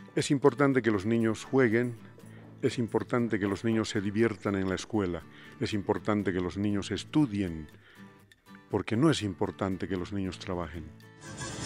Es importante que los niños jueguen, es importante que los niños se diviertan en la escuela, es importante que los niños estudien, porque no es importante que los niños trabajen.